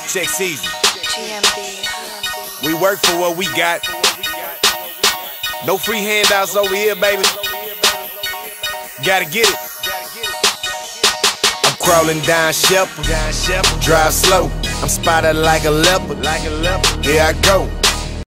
Check season. GMB. We work for what we got. No free handouts over here, baby. Gotta get it. I'm crawling down Shepherd. Drive slow. I'm spotted like a leopard. Here I go.